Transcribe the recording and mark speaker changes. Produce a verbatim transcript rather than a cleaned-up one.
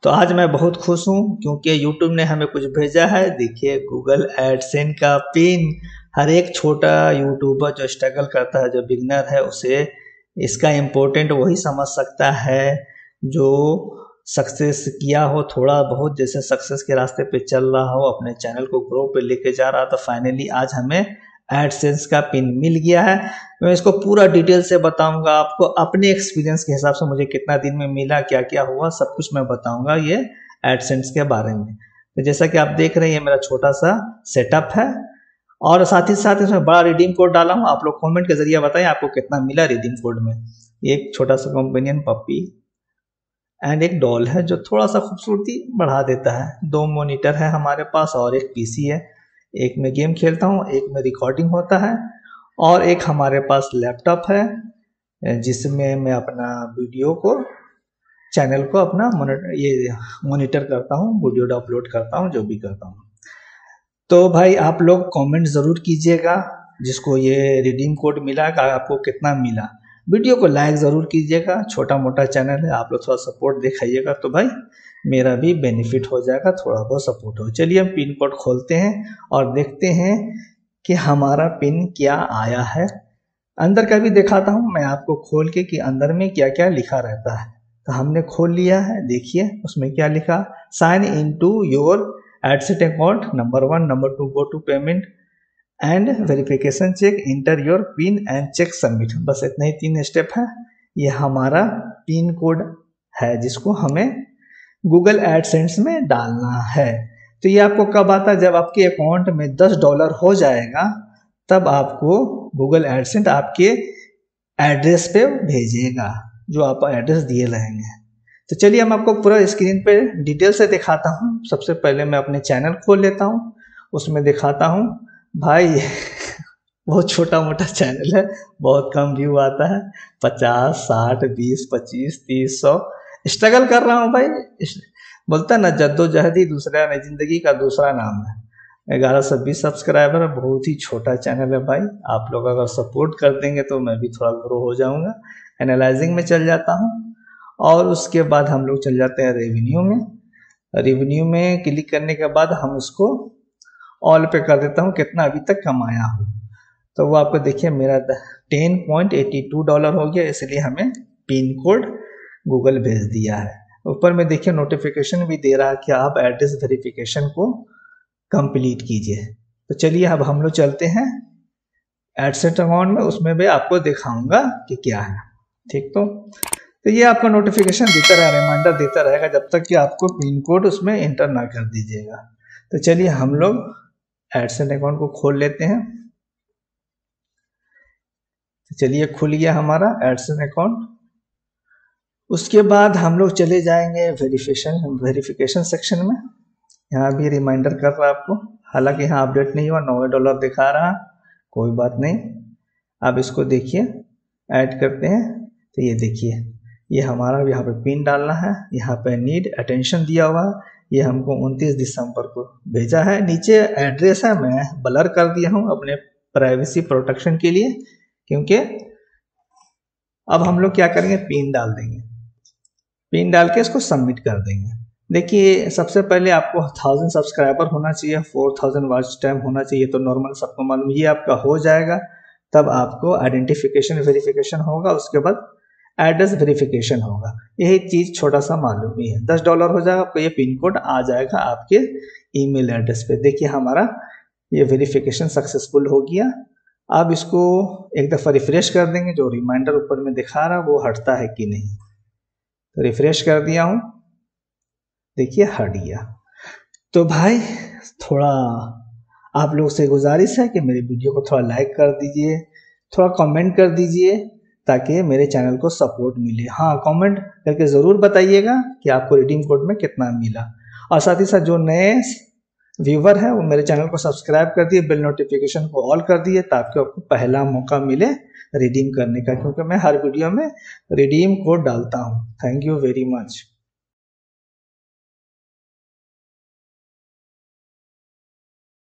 Speaker 1: तो आज मैं बहुत खुश हूँ क्योंकि यूट्यूब ने हमें कुछ भेजा है। देखिए गूगल एडसेंस का पिन। हर एक छोटा यूट्यूबर जो स्ट्रगल करता है, जो बिगनर है, उसे इसका इम्पोर्टेंट वही समझ सकता है जो सक्सेस किया हो, थोड़ा बहुत जैसे सक्सेस के रास्ते पे चल रहा हो, अपने चैनल को ग्रो पे लेके जा रहा। तो फाइनली आज हमें एडसेंस का पिन मिल गया है। मैं इसको पूरा डिटेल से बताऊंगा आपको, अपने एक्सपीरियंस के हिसाब से मुझे कितना दिन में मिला, क्या क्या हुआ, सब कुछ मैं बताऊंगा ये एडसेंस के बारे में। तो जैसा कि आप देख रहे हैं, ये मेरा छोटा सा सेटअप है और साथ ही साथ इसमें बड़ा रिडीम कोड डाला हूँ। आप लोग कमेंट के जरिए बताएं आपको कितना मिला रिडीम कोड में। एक छोटा सा कंपेनियन पप्पी एंड एक डॉल है जो थोड़ा सा खूबसूरती बढ़ा देता है। दो मॉनिटर है हमारे पास और एक पीसी है। एक में गेम खेलता हूँ, एक में रिकॉर्डिंग होता है और एक हमारे पास लैपटॉप है जिसमें मैं अपना वीडियो को, चैनल को अपना ये मॉनिटर करता हूँ, वीडियो अपलोड करता हूँ, जो भी करता हूँ। तो भाई आप लोग कमेंट ज़रूर कीजिएगा जिसको ये रिडीम कोड मिला का आपको कितना मिला। वीडियो को लाइक ज़रूर कीजिएगा, छोटा मोटा चैनल है, आप लोग थोड़ा सपोर्ट दिखाइएगा तो भाई मेरा भी बेनिफिट हो जाएगा, थोड़ा बहुत सपोर्ट हो। चलिए हम पिन कोड खोलते हैं और देखते हैं कि हमारा पिन क्या आया है। अंदर का भी दिखाता हूँ मैं आपको खोल के कि अंदर में क्या क्या लिखा रहता है। तो हमने खोल लिया है, देखिए उसमें क्या लिखा, sign in to your AdSense account, number one, number two go to payment and verification check, enter your pin and check submit. बस इतने ही तीन स्टेप है। ये हमारा पिन कोड है जिसको हमें गूगल एडसेंस में डालना है। तो ये आपको कब आता है, जब आपके अकाउंट में दस डॉलर हो जाएगा तब आपको गूगल एडसेंस आपके एड्रेस पे भेजेगा, जो आप एड्रेस दिए रहेंगे। तो चलिए हम आपको पूरा स्क्रीन पे डिटेल से दिखाता हूँ। सबसे पहले मैं अपने चैनल खोल लेता हूँ, उसमें दिखाता हूँ भाई बहुत छोटा मोटा चैनल है, बहुत कम व्यू आता है, पचास, साठ, बीस, पच्चीस, तीस, सौ। स्ट्रगल कर रहा हूँ भाई, बोलता ना जद्दोजहदी दूसरा नहीं, जिंदगी का दूसरा नाम है। ग्यारह सौ बीस सब्सक्राइबर है, बहुत ही छोटा चैनल है भाई। आप लोग अगर सपोर्ट कर देंगे तो मैं भी थोड़ा ग्रो हो जाऊंगा। एनालाइजिंग में चल जाता हूँ और उसके बाद हम लोग चल जाते हैं रेवेन्यू में। रेवेन्यू में क्लिक करने के बाद हम उसको ऑल पे कर देता हूँ, कितना अभी तक कमाया हूँ। तो वो आपको देखिए मेरा ten point eight two dollar हो गया, इसलिए हमें पिन कोड गूगल भेज दिया है। ऊपर में देखिए नोटिफिकेशन भी दे रहा है कि आप एड्रेस वेरिफिकेशन को कंप्लीट कीजिए। तो चलिए अब हम लोग चलते हैं एडसेंस अकाउंट में, उसमें भी आपको दिखाऊंगा कि क्या है। ठीक, तो तो ये आपका नोटिफिकेशन देता रहा, रिमाइंडर देता रहेगा जब तक कि आपको पिन कोड उसमें एंटर ना कर दीजिएगा। तो चलिए हम लोग एडसेंस अकाउंट को खोल लेते हैं। तो चलिए खुल गया हमारा एडसेंस अकाउंट। उसके बाद हम लोग चले जाएंगे वेरिफिकेशन वेरिफिकेशन सेक्शन में। यहाँ भी रिमाइंडर कर रहा है आपको, हालांकि यहाँ अपडेट नहीं हुआ, नौ डॉलर दिखा रहा, कोई बात नहीं। अब इसको देखिए ऐड करते हैं। तो ये देखिए ये हमारा यहाँ पे पिन डालना है, यहाँ पे नीड अटेंशन दिया हुआ है, ये हमको उनतीस दिसंबर को भेजा है। नीचे एड्रेस है, मैं ब्लर कर दिया हूँ अपने प्राइवेसी प्रोटेक्शन के लिए, क्योंकि अब हम लोग क्या करेंगे, पिन डाल देंगे। पिन डाल के इसको सबमिट कर देंगे। देखिए सबसे पहले आपको थाउजेंड सब्सक्राइबर होना चाहिए, फोर थाउजेंड वॉच टाइम होना चाहिए, तो नॉर्मल सबको मालूम, ये आपका हो जाएगा। तब आपको आइडेंटिफिकेशन वेरिफिकेशन होगा, उसके बाद एड्रेस वेरिफिकेशन होगा। यही चीज़ छोटा सा मालूम ही है। दस डॉलर हो जाएगा, आपको ये पिन कोड आ जाएगा आपके ईमेल एड्रेस पे। देखिए हमारा ये वेरिफिकेशन सक्सेसफुल हो गया। अब इसको एक दफ़ा रिफ्रेश कर देंगे, जो रिमाइंडर ऊपर में दिखा रहा वो हटता है कि नहीं। तो रिफ्रेश कर दिया हूँ, देखिए हट गया। तो भाई थोड़ा आप लोग से गुजारिश है कि मेरे वीडियो को थोड़ा लाइक कर दीजिए, थोड़ा कमेंट कर दीजिए ताकि मेरे चैनल को सपोर्ट मिले। हाँ, कमेंट करके ज़रूर बताइएगा कि आपको रिडीम कोड में कितना मिला। और साथ ही साथ जो नए व्यूवर है वो मेरे चैनल को सब्सक्राइब कर दिए, बेल नोटिफिकेशन को ऑल कर दिए, ताकि आपको पहला मौका मिले रिडीम करने का, क्योंकि मैं हर वीडियो में रिडीम कोड डालता हूँ। Thank you very much.